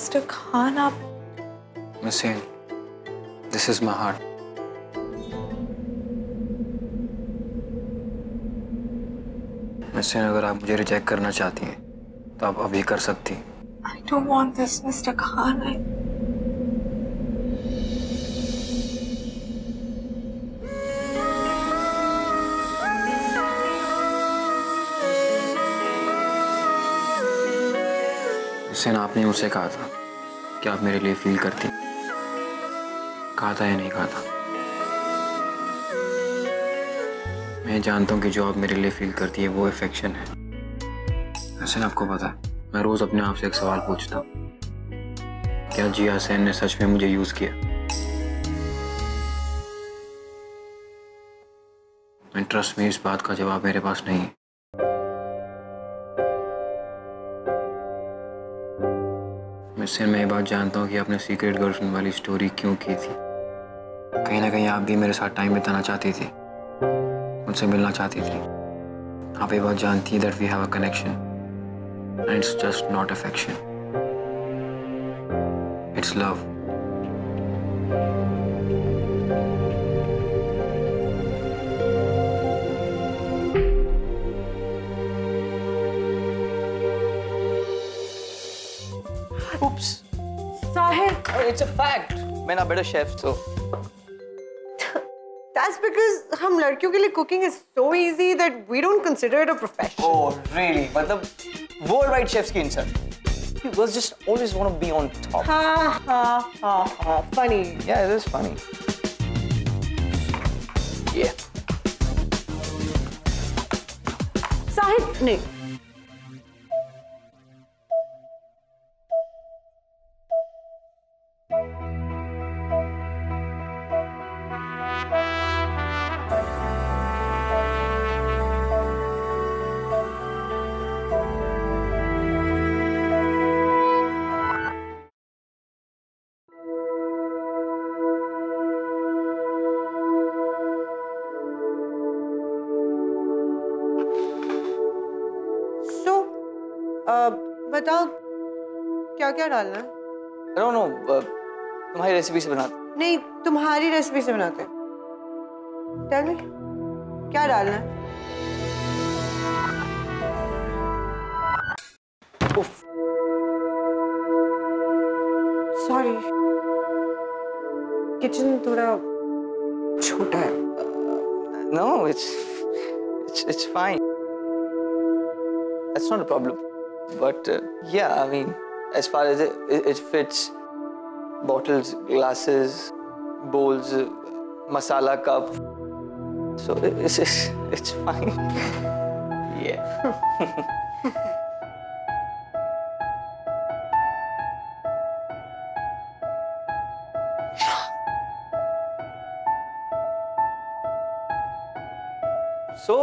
Mister Khan, आप? Miss Sen, this is my heart. Miss Sen, अगर आप मुझे रिजेक्ट करना चाहती हैं तो आप अभी कर सकती हैं। I don't want this, Mr. Khan. Miss Sen, आपने मुझसे कहा था कि आप मेरे लिए फील करती, कहा था या नहीं कहा था? मैं जानता हूँ कि जो आप मेरे लिए फील करती है वो अफेक्शन है। हसन, आपको पता है मैं रोज अपने आप से एक सवाल पूछता हूँ, क्या जिया सेन ने सच में मुझे यूज किया? मैं ट्रस्ट में इस बात का जवाब मेरे पास नहीं है। मिस सेन, मैं ये बात जानता हूँ कि आपने सीक्रेट गर्लफ्रेंड वाली स्टोरी क्यों की थी। कहीं ना कहीं आप भी मेरे साथ टाइम बिताना चाहती थी, मुझसे मिलना चाहती थी। आप ये बात जानती हैं that we have a connection and it's just not affection, it's love. Oops. Sahib, It's a fact. मैं ना better chef, so. that's because हम लड़कियों के लिए cooking is so easy that we don't consider it a profession. Oh, really? मतलब worldwide chefs की insult. You girls just always want to be on top. Ha. Funny. Yeah, it is funny. Yeah. Sahib, नहीं. बताओ क्या क्या डालना है? I don't know. तुम्हारी recipe से बनाते? नहीं, तुम्हारी रेसिपी से बनाते हैं। Tell me, क्या डालना है? Oof. Sorry, किचन थोड़ा छोटा है। No, it's fine. That's not a problem. But yeah, I mean, as far as it fits, bottles, glasses, bowls, masala cup, so it's fine. Yeah. So.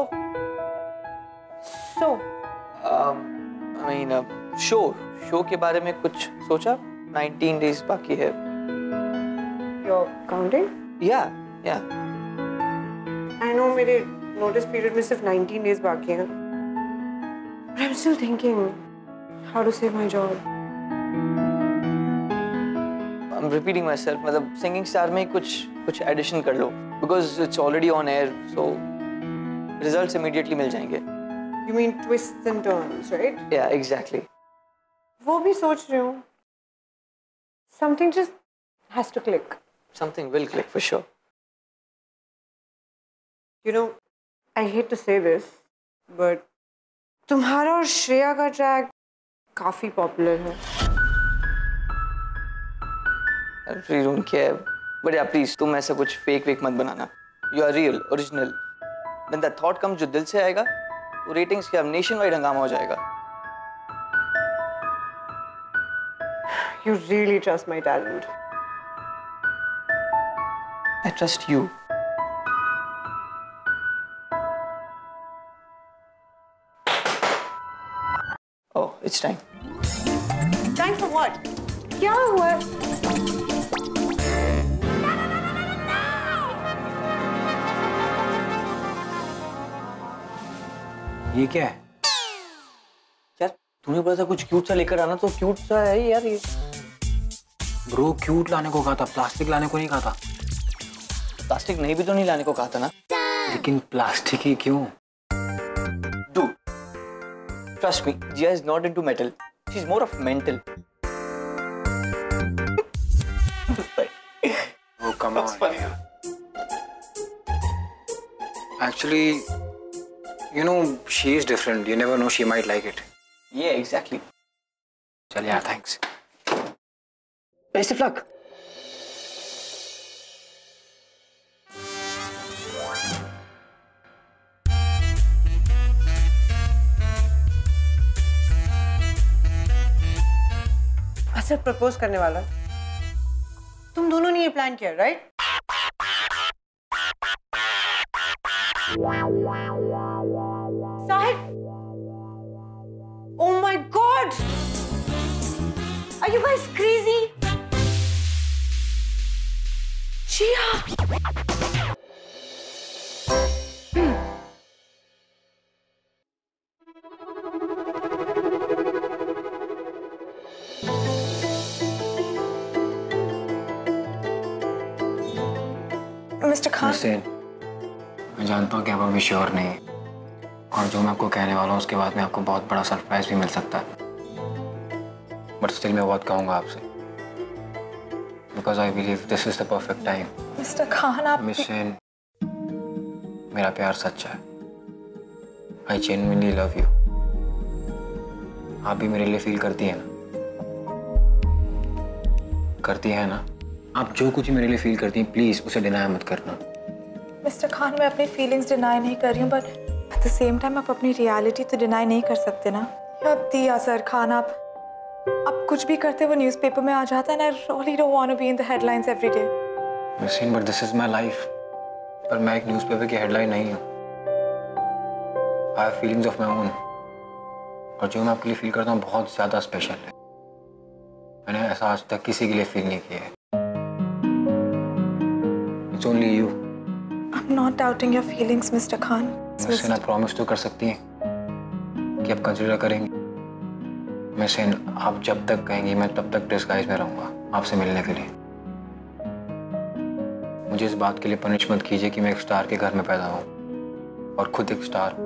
I mean, show के बारे में कुछ सोचा? 19 days बाकी है। You're counting? Yeah. I know मेरे notice period में सिर्फ 19 days बाकी हैं। But I'm still thinking how to save my job. I'm repeating myself. मतलब सिंगिंग स्टार में कुछ एडिशन कर लो, because it's already on air, so results immediately मिल जाएंगे। You mean twists and turns, right? Yeah, exactly. वो भी सोच रही हूँ। Something just has to click. Something will click for sure. You know, I hate to say this, but तुम्हारा और श्रेया का track काफी पॉपुलर है। I really don't care. But yeah, please, तुम ऐसा कुछ fake मत बनाना. You are real, original. When that thought comes जो दिल से आएगा, वो रेटिंग्स क्या नेशन वाइड हंगामा हो जाएगा। You really trust my talent. I trust you. Oh, it's time. Time for what? क्या हुआ? ये क्या है? यार तूने बोला था कुछ क्यूट सा लेकर आना, तो क्यूट सा है यार ये। ब्रो क्यूट लाने को कहा था, प्लास्टिक लाने को नहीं कहा था। प्लास्टिक नहीं भी तो नहीं लाने को कहा था ना। लेकिन प्लास्टिक ही क्यों? Dude, trust me, Jia is not into metal. She's more of mental. Oh, come on. funny. Actually, you know, she is different. You never know, she might like it. Yeah, exactly. चल यार, thanks. Best of luck. Asad propose करने वाला। तुम दोनों ने ये plan किया, right? Sahib, oh my God! Are you guys crazy? Jia! Mister Khan, मैं जानता हूँ कि आप अभी श्योर नहीं है, और जो मैं आपको कहने वाला हूँ उसके बाद में आपको बहुत बड़ा सरप्राइज भी मिल सकता है, बट स्टिल मैं बहुत कहूँगा आपसे, because I believe this is the perfect time. Mister Khan आप मिस सेन, मेरा प्यार सच्चा है। I genuinely love you. आप भी मेरे लिए फील करती है ना? करती है ना? आप जो कुछ मेरे लिए फील करती हैं, प्लीज उसे डिनाई मत करना। मिस्टर खान, मैं अपनी फीलिंग्स डिनाई नहीं कर रही हूँ, but at the same time आप अपनी रियलिटी तो डिनाई नहीं कर सकते ना। दिया सर खान, आप कुछ भी करते वो न्यूज़पेपर में आ जाता है, and I really don't want to be in the headlines every day. मिसिन, but this is my life. पर मैं एक न्यूज़पेपर की हेडलाइन नहीं हूँ। I have feelings of my own, और जो मैं आपके लिए फील करता हूँ बहुत ज्यादा स्पेशल है। मैंने ऐसा आज तक किसी के लिए फील नहीं किया है। It's only you. I'm not doubting your feelings, Mr. Khan. मिसिन, आप प्रॉमिस तो कर सकती हैं कि आप कंसिडर करेंगी? मिसिन, आप जब तक कहेंगी मैं तब तक डिस्गाइज में रहूंगा आपसे मिलने के लिए। मुझे इस बात के लिए पनिश मत कीजिए कि मैं एक स्टार के घर में पैदा हूँ, और खुद एक star.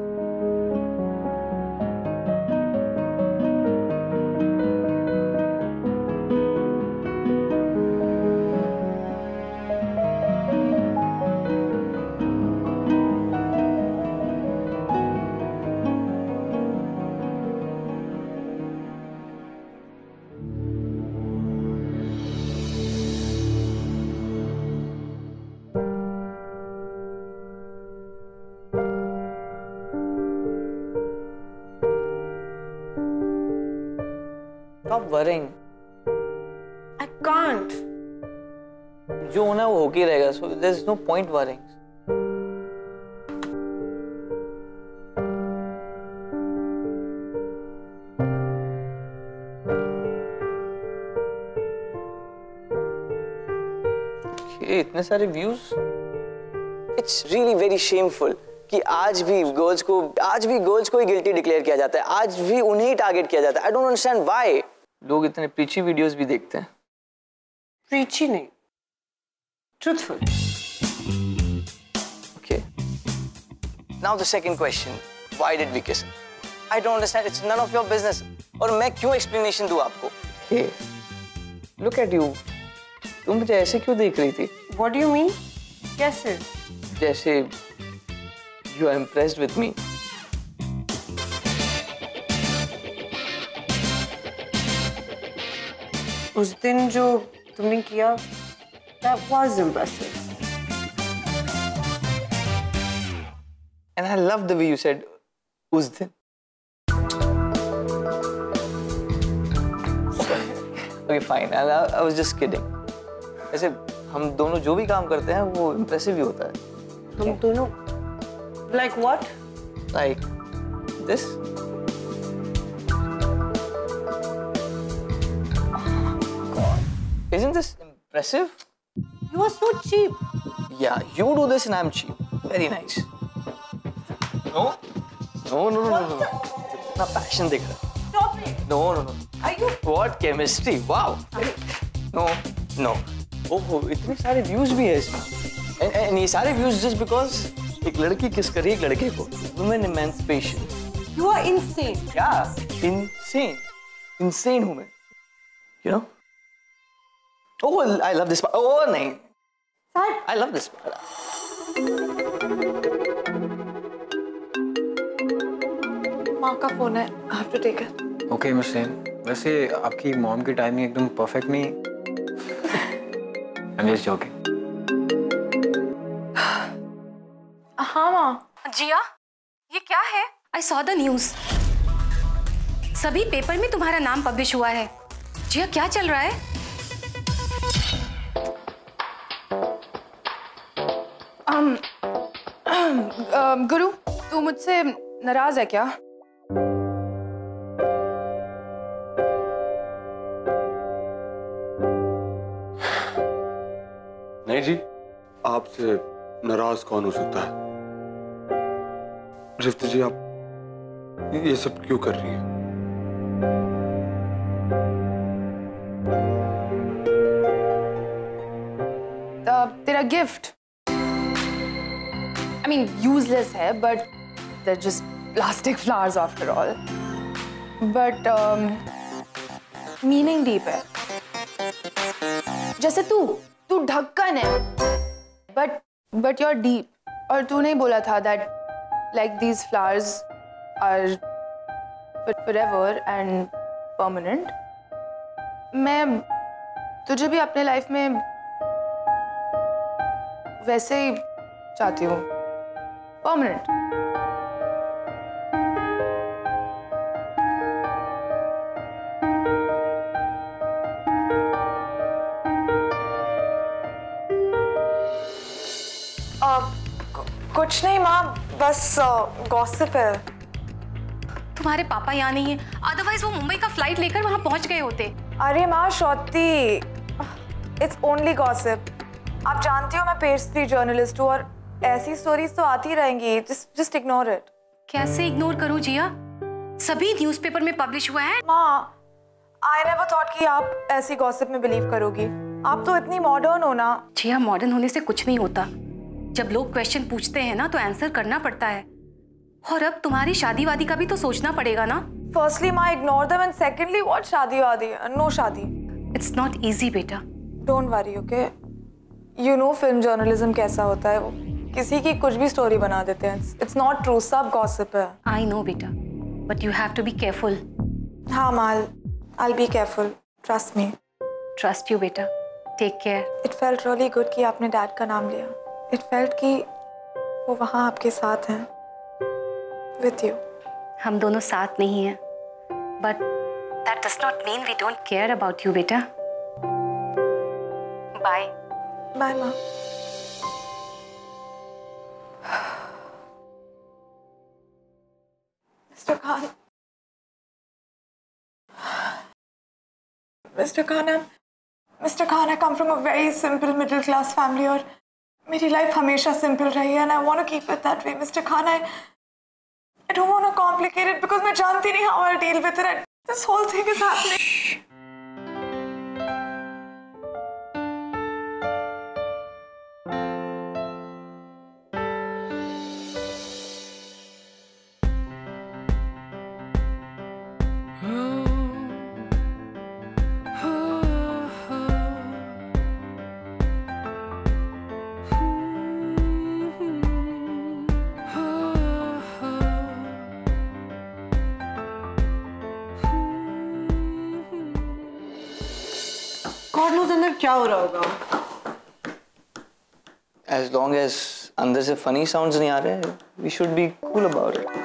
Stop worrying. I can't. जो होना है वो होके रहेगा, so there's no point worrying. Okay, इतने सारे views. It's really very shameful कि आज भी गर्ल्स को ही गिल्टी डिक्लेयर किया जाता है, आज भी उन्हें ही टारगेट किया जाता है। I don't understand why. लोग इतने प्रीची वीडियोस भी देखते हैं। Preachy नहीं, truthful. Okay. Now the second question, why did we kiss? I don't understand. It's none of your business. और मैं क्यों explanation दूँ आपको? Hey, look at you. तुम मुझे ऐसे क्यों देख रही थी? What do you mean? कैसे? जैसे you are impressed with me. उस दिन जो तुमने किया, that was impressive. And I love the way you said उस दिन. Okay, fine. And I was just kidding. ऐसे हम दोनों जो भी काम करते हैं वो impressive ही होता है. हम दोनों like what? Like this. Isn't this impressive? You are so cheap. Yeah, you do this and I'm cheap. Very nice. No? No. इतना passion दिख रहा है. Stop it. No. Are you? What chemistry? Wow. No. No, ओहो इतने सारे views भी है इसमें, एंड ये सारे व्यूज जस्ट बिकॉज एक लड़की किस कर रही है एक लड़के को। Women emancipation. You are insane. क्या insane हूँ मैं, you know? Oh, I love this part. Oh नहीं, I love this part. माँ का फोन है, I have to take it. Okay miss Sen, वैसे आपकी मॉम की टाइमिंग एकदम परफेक्ट नहीं। I'm just joking. हाँ माँ। जिया, ये क्या है? I saw the news. सभी पेपर में तुम्हारा नाम पब्लिश हुआ है। जिया, क्या चल रहा है? गुरु, तू मुझसे नाराज है क्या? नहीं जी, आपसे नाराज कौन हो सकता है? रिफ्त जी, आप ये सब क्यों कर रही हैं? तेरा गिफ्ट, I mean, useless है, but they're just plastic flowers after all. But meaning deep है। जैसे तू ढक्कन है, but you're deep. और तूने बोला था that like these flowers are forever and permanent. मैं तुझे भी अपने लाइफ में वैसे ही चाहती हूँ, परमानेंट। कुछ नहीं माँ, बस गॉसिप है। तुम्हारे पापा यहाँ नहीं है, अदरवाइज वो मुंबई का फ्लाइट लेकर वहाँ पहुँच गए होते। अरे माँ श्रुति, इट्स ओनली गॉसिप। आप जानती हो मैं पेज 3 जर्नलिस्ट हूँ और ऐसी स्टोरीज तो आती रहेंगी। Just ignore it. कैसे इग्नोर करूँ जिया? सभी न्यूज़पेपर में पब्लिश हुआ है। माँ, आई नेवर थॉट कि आप ऐसी गॉसिप में बिलीव करोगी। आप तो इतनी मॉडर्न हो ना। जिया, मॉडर्न होने से कुछ नहीं होता। जब लोग क्वेश्चन पूछते हैं ना तो आंसर करना पड़ता है। और अब तुम्हारी शादी वादी का भी तो सोचना पड़ेगा ना। फर्स्टली माँ, ignore them, and secondly what शादी वादी? नो शादी। इट्स नॉट इजी बेटा। Don't worry, okay? You know film journalism कैसा होता है, वो किसी की कुछ भी स्टोरी बना देते हैं। इट्स नॉट ट्रू, सब गॉसिप है। आई नो बेटा, but you have to be careful. हाँ माल, I be careful, trust me. Trust you बेटा, take care. It felt really good कि आपने डैड का नाम लिया। इट फेल्ट कि वो वहाँ आपके साथ हैं, विद यू। हम दोनों साथ नहीं हैं, but that does not mean we don't care about you बेटा। बाय। बाय माँ। Mister Khan, mister Khan, I come from a very simple middle class family और मेरी लाइफ हमेशा सिंपल रही है, and I want to keep it that way. Mr. Khan, I don't want to complicate it because मैं जानती नहीं how I'll deal with it. This whole thing is happening. God knows अंदर क्या हो रहा होगा। As long as अंदर से funny sounds नहीं आ रहे, we should be cool about it.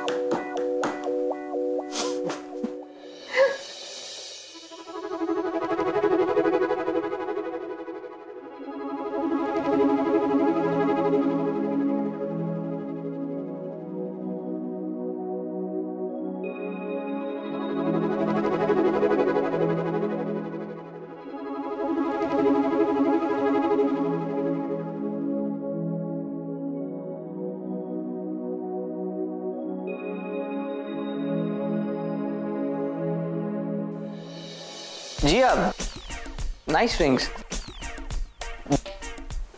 Gia, nice rings.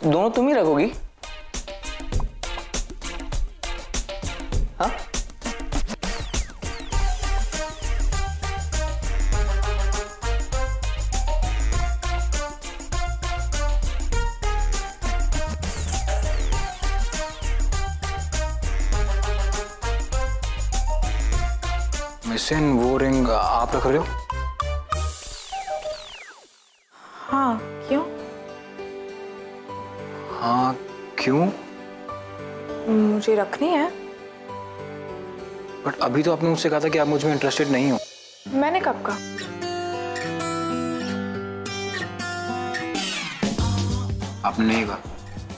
दोनों तुम ही रखोगी? हाँ? मिसिन वो रिंग आप रख रहे हो? हाँ, क्यों? हाँ, क्यों? मुझे रखनी है। बट अभी तो आपने मुझसे कहा था कि आप मुझ में इंटरेस्टेड नहीं हो। मैंने कब कहा? आपने नहीं कहा।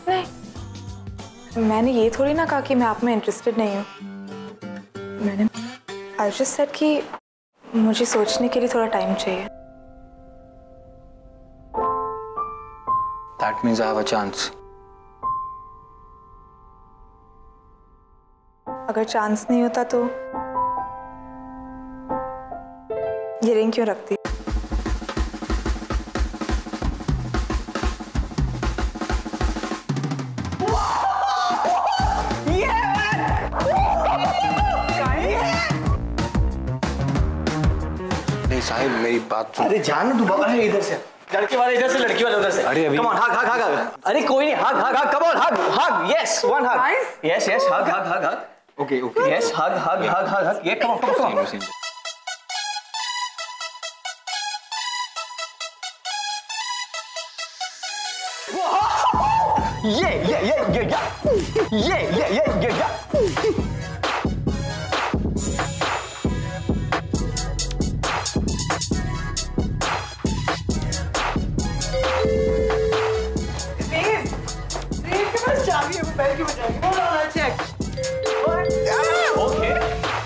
नहीं, मैंने ये थोड़ी ना कहा कि मैं आप में इंटरेस्टेड नहीं हूँ। मैंने आई जस्ट सेड कि मुझे सोचने के लिए थोड़ा टाइम चाहिए। That means I have a chance. अगर चांस नहीं होता तो ये रिंग क्यों रखती? नहीं साहिब, मेरी बात सुन। अरे जान ना तू बाबा है इधर से, लड़के वाले इधर से, लड़की वाले उधर से। अरे अभी कम ऑन, हग हग हग। अरे कोई नहीं, hug hug hug, come on, hug hug, yes, one hug, yes yes, hug hug hug hug, okay okay, yes, hug hug hug hug hug, yeah come on come on. Yeah okay.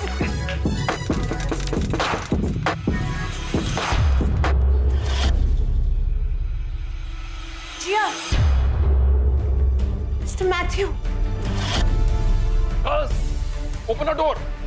Jiya, Mr. Matthew. Open the door.